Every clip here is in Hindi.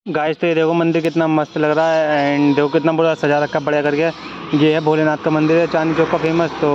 गाइस तो ये देखो मंदिर कितना मस्त लग रहा है एंड देखो कितना बड़ा सजा रखा बढ़िया करके। ये है भोलेनाथ का मंदिर है चांदनी चौक का फेमस। तो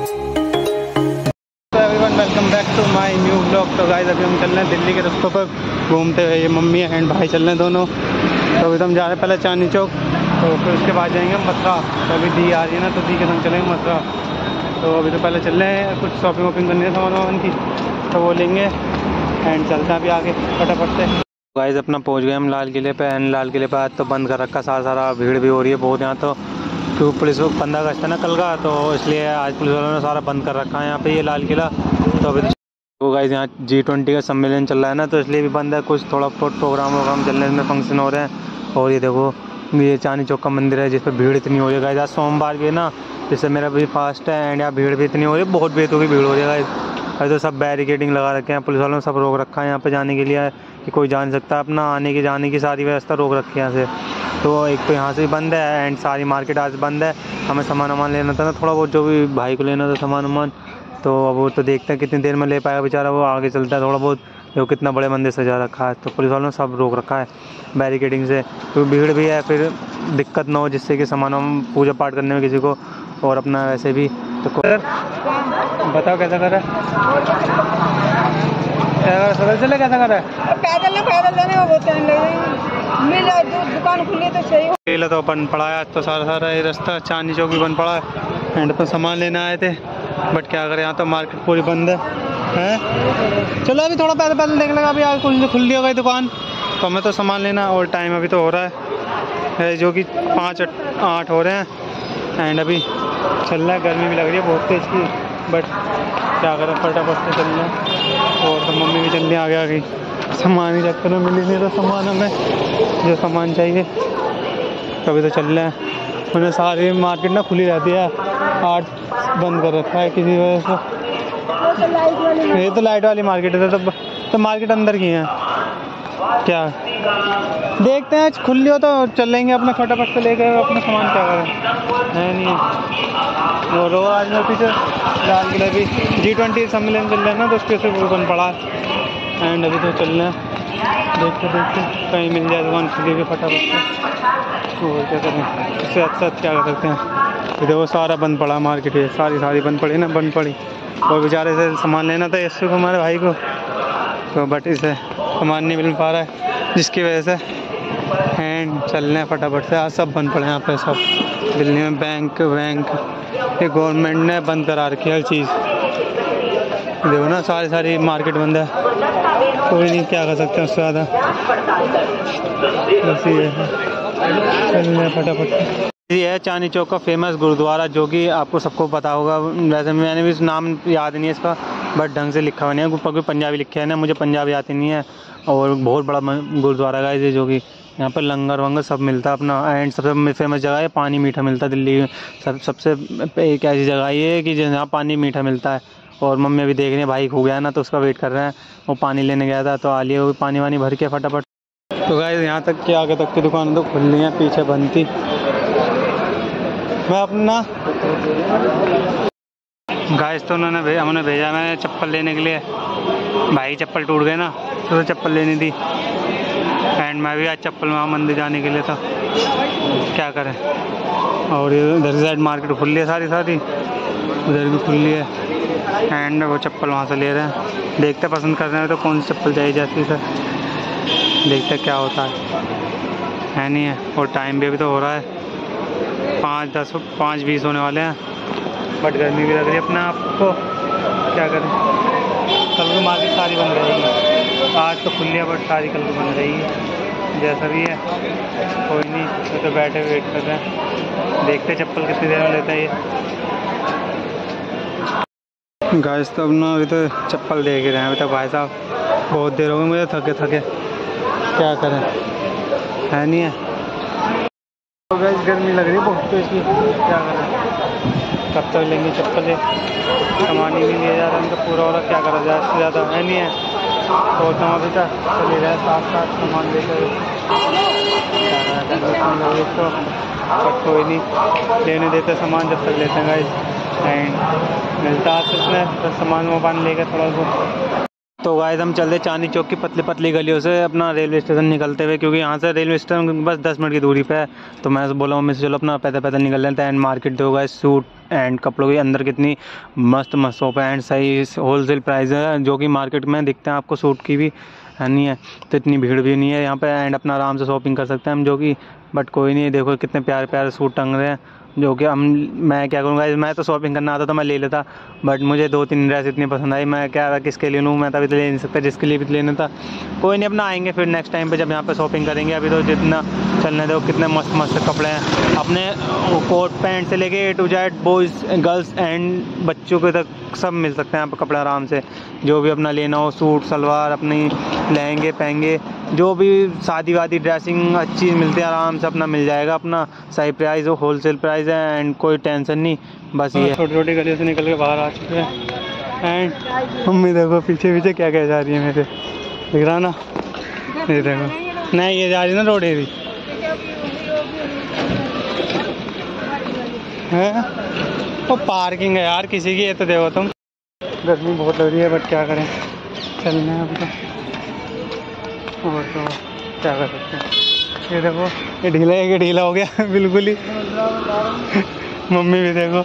everyone welcome back to my new blog. तो गाइस अभी हम चल रहे हैं दिल्ली के रास्तों पर घूमते हुए। ये मम्मी एंड भाई चल रहे हैं दोनों। तो अभी तो हम जा रहे हैं पहले चांदनी चौक, तो फिर उसके बाद जाएंगे मथुरा। तो अभी दी आ रही है ना, तो दी के संग चलेंगे मथुरा। तो अभी तो पहले चल रहे हैं, कुछ शॉपिंग वॉपिंग करनी है सामान वामान की, तो वो लेंगे एंड चलते हैं अभी आगे फटाफट से। गाइस अपना पहुंच गए हम लाल किले पे एंड लाल किले पे आज तो बंद कर रखा सारा भीड़ भी हो रही है बहुत यहाँ। तो क्योंकि पुलिस 15 अगस्त है ना कल का, तो इसलिए आज पुलिस वालों ने सारा बंद कर रखा है यहाँ पे ये लाल किला। तो अभी तो गाइस यहाँ G20 का सम्मेलन चल रहा है ना, तो इसलिए भी बंद है। कुछ थोड़ा प्रोग्राम वोग्राम चल रहे हैं, इसमें फंक्शन हो रहे हैं। और ये देखो ये चांदनी चौक का मंदिर है जिस पर भीड़ इतनी हो रही है गाइस। आज सोमवार भी है ना, जिससे मेरा भी फास्ट है एंड यहाँ भीड़ भी इतनी हो रही है, बहुत बेतुकी भीड़ हो रही है गाइस। अभी तो सब बैरिकेडिंग लगा रखे हैं पुलिस वालों ने, सब रोक रखा है यहाँ पे जाने के लिए कि कोई जान सकता है। अपना आने की जाने की सारी व्यवस्था रोक रखी है यहाँ से। तो एक तो यहाँ से भी बंद है एंड सारी मार्केट आज बंद है। हमें सामान वामान लेना था ना थोड़ा बहुत, जो भी भाई को लेना था सामान वामान, तो अब वो तो देखते हैं कितनी देर में ले पाएगा बेचारा, वो आगे चलता है थोड़ा बहुत। जो कितना बड़े मंदिर सजा रखा है, तो पुलिस वालों ने सब रोक रखा है बैरिकेडिंग से, तो भीड़ भी है, फिर दिक्कत ना हो जिससे कि सामान हम पूजा पाठ करने में किसी को और अपना वैसे भी। तो बताओ कैसा कर रहा है, चले कैसा कर रहा है? पैदल जाने में बहुत टाइम लगेगा, मिल जाए दुकान खुली तो सही हो। तो बंद पड़ा है तो सारा ये रास्ता चांदनी चौक भी बंद पड़ा है एंड तो सामान लेना आए थे, बट क्या करें यहाँ तो मार्केट पूरी बंद है। चलो अभी थोड़ा पैदल देख लेगा, अभी आगे खुल हो गई दुकान। तो हमें तो सामान लेना और टाइम अभी तो हो रहा है जो कि 5-8 हो रहे हैं एंड अभी चल रहा है। गर्मी भी लग रही है बहुत तेज़ की, बट क्या करें फटाफट से चल रहे हैं। और तो मम्मी भी जल्दी आगे आ गई, सामान ही चक्कर में मिली नहीं तो सामान हमें जो सामान चाहिए। तभी तो चल रहे हैं, उन्हें सारी मार्केट ना खुली रहती है, 8 बंद कर रखा है किसी वजह से। ये तो लाइट वाली मार्केट है, तो मार्केट अंदर की है क्या, देखते हैं खुली हो तो चल लेंगे अपना फटाफट से लेकर अपना सामान। क्या करें है नहीं। और आज मेरे पीछे लाल किला भी G20 सम्मेलन चल रहा है ना, तो उसके से वो बंद पड़ा है एंड अभी तो चल रहे हैं। देखते कहीं मिल जाए दुकान खुली हुई फटाफट से। और क्या करें, इससे अच्छा क्या कर सकते हैं। देखो सारा बंद पड़ा मार्केट, है सारी बंद पड़ी ना, बंद पड़ी। और बेचारे से सामान लेना था यशु को हमारे भाई को, तो बट इसे सामान नहीं मिल पा रहा है जिसकी वजह से एंड चल रहे हैं फटाफट से। आज सब बंद पड़े हैं यहाँ पे, सब दिल्ली में बैंक ये गवर्नमेंट ने बंद करा रखी है हर चीज़। देखो ना सारी मार्केट बंद है, कोई नहीं क्या कर सकते उससे ज़्यादा। चल रहे हैं फटाफट। ये है चांदनी चौक का फेमस गुरुद्वारा, जो कि आपको सबको पता होगा। वैसे मैंने भी नाम याद नहीं है इसका, बट ढंग से लिखा हुआ नहीं है, क्योंकि पंजाबी लिखे है ना, मुझे पंजाबी आती नहीं है। और बहुत बड़ा गुरुद्वारा है ये, जो कि यहाँ पर लंगर वंगर सब मिलता है अपना। एंड सबसे फेमस जगह है, पानी मीठा मिलता है दिल्ली में। सबसे एक ऐसी जगह ये है कि जहाँ पानी मीठा मिलता है। और मम्मी अभी देख रही है, भाई खो गया है ना, तो उसका वेट कर रहे हैं। वो पानी लेने गया था, तो आ लिए वो पानी वानी भर के फटाफट। तो गाइस यहाँ तक कि आगे तक की दुकान तो खुल रही है, पीछे बंद थी। मैं अपना गाइस तो हमने भेजा मैं चप्पल लेने के लिए। भाई चप्पल टूट गए ना, तो चप्पल लेनी थी एंड मैं भी आज चप्पल वहाँ मंदिर जाने के लिए था, क्या करें। और ये इधर की साइड मार्केट खुल रही है सारी, उधर भी खुल रही है एंड वो चप्पल वहाँ से ले रहे हैं। देखते पसंद कर रहे हैं तो कौन सी चप्पल चाहिए जैसी सर, देखते क्या होता है नहीं है। और टाइम भी अभी तो हो रहा है 5:20 होने वाले हैं, बट गर्मी भी लग रही है अपने आप को, क्या करें। कल को मार्केट सारी बंद रहेगी, आज तो खुल है बट सारी कल को बंद रहेगी। जैसा भी है कोई नहीं, तो बैठे वेट कर रहे हैं, देखते चप्पल कितनी देर में लेता है ये। गाइस तो अपना अभी तो चप्पल देख रहे हैं, अभी तक भाई साहब बहुत देर हो गई मुझे थके क्या करें है नहीं है। तो गाइस गर्मी लग रही है बहुत तेज़ की, क्या करें। कब तक लेंगे चप्पल, सामान ही नहीं लिया जा रहा है, उनका पूरा हो रहा, क्या करा जाए, इससे ज़्यादा है नहीं है। तो अभी तक चले रहे साथ सामान लेकर, तो बट कोई नहीं लेने देते सामान जब तक लेते हैं गाइस। एंड मिलता है उसमें तो सामान वामान लेकर थोड़ा बहुत। तो गाइस हम चलते चांदनी चौक की पतली पतली गलियों से अपना रेलवे स्टेशन निकलते हुए, क्योंकि यहाँ से रेलवे स्टेशन बस 10 मिनट की दूरी पे है। तो मैं बोला मम्मी से चलो अपना पैदल पैदल निकल लेते हैं। एंड मार्केट दो गाइस, सूट एंड कपड़ों के अंदर कितनी मस्त मस्त शॉप है एंड सही होलसेल प्राइस है, जो कि मार्केट में दिखते हैं आपको सूट की भी है नहीं है। तो इतनी भीड़ भी नहीं है यहाँ पे एंड अपना आराम से शॉपिंग कर सकते हैं हम, जो कि बट कोई नहीं, देखो कितने प्यारे प्यारे सूट टंग रहे हैं, जो कि हम मैं क्या करूँगा, मैं तो शॉपिंग करना आता तो मैं ले लेता, बट मुझे 2-3 ड्रेस इतनी पसंद आई, मैं क्या किसके लिए लूँ, मैं तभी तो ले नहीं सकता, जिसके लिए भी लेना था। कोई नहीं, अपना आएंगे फिर नेक्स्ट टाइम पे जब यहाँ पे शॉपिंग करेंगे। अभी तो जितना चलने दो, कितने मस्त मस्त कपड़े हैं अपने, कोट पैंट से लेके A to Z boys girls and बच्चों के तक सब मिल सकते हैं यहाँ पर कपड़े आराम से। जो भी अपना लेना हो, सूट सलवार अपनी लहंगे पहंगे, जो भी शादी वादी ड्रेसिंग अच्छी मिलती है आराम से अपना मिल जाएगा। अपना सही प्राइस हो, होलसेल प्राइस है एंड कोई टेंशन नहीं। बस ये छोटी छोटी गलियों से निकल के बाहर आ चुके हैं एंड मम्मी देखो पीछे पीछे क्या क्या जा रही है मेरे, दिख रहा ना, ये देखो, नहीं ये जा रही ना रोड एरी है, वो पार्किंग है यार किसी की, ये तो देखो तुम, गर्मी बहुत लग रही है बट क्या करें, चलना है अभी तो, और तो क्या कर सकते हैं। ये देखो ये ढीला है, ये ढीला हो गया बिल्कुल ही मम्मी भी देखो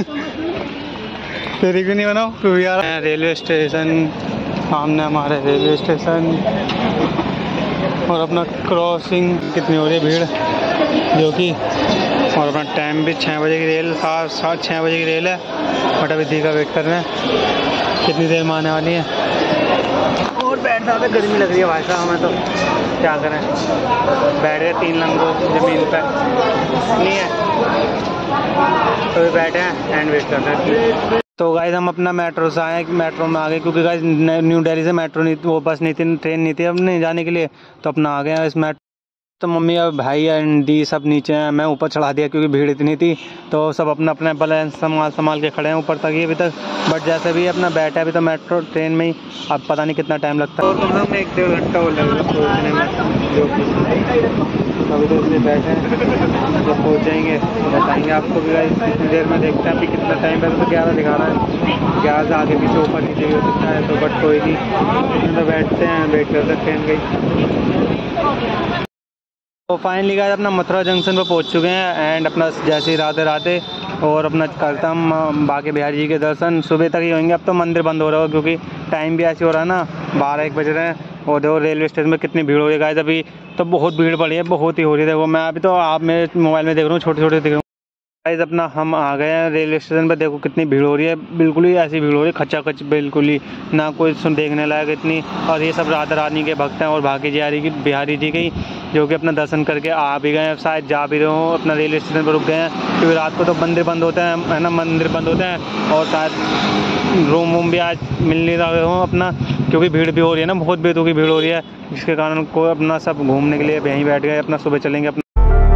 तेरी भी नहीं बनाओ तू यार। रेलवे स्टेशन सामने हमारे रेलवे स्टेशन, और अपना क्रॉसिंग कितनी हो रही है भीड़, जो कि, और अपना टाइम भी 6 बजे की रेल, 6 बजे की रेल है, बट अभी दी का वेट कर रहे हैं, कितनी देर में आने वाली है। और बैठ ज़्यादा गर्मी लग रही है भाई साहब, हमें तो क्या करें, बैठ गए 3 लंगो ज़मीन पर नहीं है, तो भी बैठे हैं एंड वेट कर रहे हैं। तो गाइस हम अपना मेट्रो से आए, मेट्रो में आ गए, क्योंकि गाइस न्यू दिल्ली से मेट्रो नहीं, वो बस नहीं थी, ट्रेन नहीं थी अपने जाने के लिए, तो अपना आ गए हैं इस मेट्रो। तो मम्मी और भाई एंड दी सब नीचे हैं, मैं ऊपर चढ़ा दिया क्योंकि भीड़ इतनी थी, तो सब अपना अपना बैलेंस संभाल के खड़े हैं ऊपर तक ही अभी तक, बट जैसे भी अपना बैठे अभी तो मेट्रो ट्रेन में ही, अब पता नहीं कितना टाइम लगता है, और कम से कम 1-1.5 घंटा हो लगेगा पहुँचने में, जो अभी तो इसलिए बैठे हैं, जब पहुँच जाएंगे तो बताएंगे आपको भी। इतनी देर में देखते हैं अभी कितना टाइम है, तो 11 दिखा रहा है, 11 से आगे पीछे ऊपर नीचे हो सकता है, तो बट कोई नहीं, तो बैठते हैं, वेट करते हैं ट्रेन गई। तो फाइनली गाइस अपना मथुरा जंक्शन पर पहुंच चुके हैं एंड अपना जैसे ही राधे राधे, और अपना करता हम बाके बिहारी जी के दर्शन सुबह तक ही होंगे। अब तो मंदिर बंद हो रहा है क्योंकि टाइम भी ऐसे हो रहा है ना, 12-1 बज रहे हैं, और देखो रेलवे स्टेशन में कितनी भीड़ हो रही है गाइस, अभी तो बहुत भीड़ पड़ी है, बहुत ही हो रही है। देखो मैं अभी तो आप मेरे मोबाइल में देख रहा हूँ, छोटे छोटे दिख रहा हूँ गाइस। अपना हम आ गए हैं रेलवे स्टेशन पर, देखो कितनी भीड़ हो रही है, बिल्कुल ही ऐसी भीड़ हो रही है खच्चा खच, बिल्कुल ही ना कोई देखने लायक इतनी। और ये सब राधा रानी के भक्त हैं और भाग्य बिहारी जी के, जो कि अपना दर्शन करके आ भी गए हैं, शायद जा भी रहे हो, अपना रेलवे स्टेशन पर रुक गए हैं, क्योंकि रात को तो मंदिर बंद होते हैं, है ना, मंदिर बंद होते हैं, और शायद रूम वूम भी आज मिल नहीं रहे हो अपना, क्योंकि भीड़ भी हो रही है ना, बहुत बेतुकी भीड़ हो रही है, जिसके कारण को अपना सब घूमने के लिए यहीं बैठ गए, अपना सुबह चलेंगे अपना।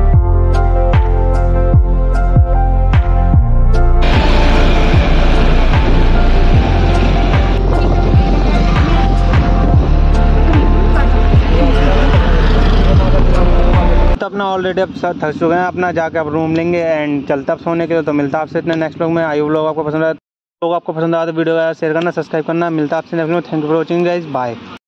अपना ऑलरेडी अब थक चुके हैं, अपना जाके अब रूम लेंगे एंड चलता अब सोने के लिए। तो मिलता आपसे इतने नेक्स्ट ब्लॉग में। आई व्लॉग आपको पसंद आया तो वीडियो शेयर करना, सब्सक्राइब करना। मिलता आपसे next blog. Thank you for watching guys, bye.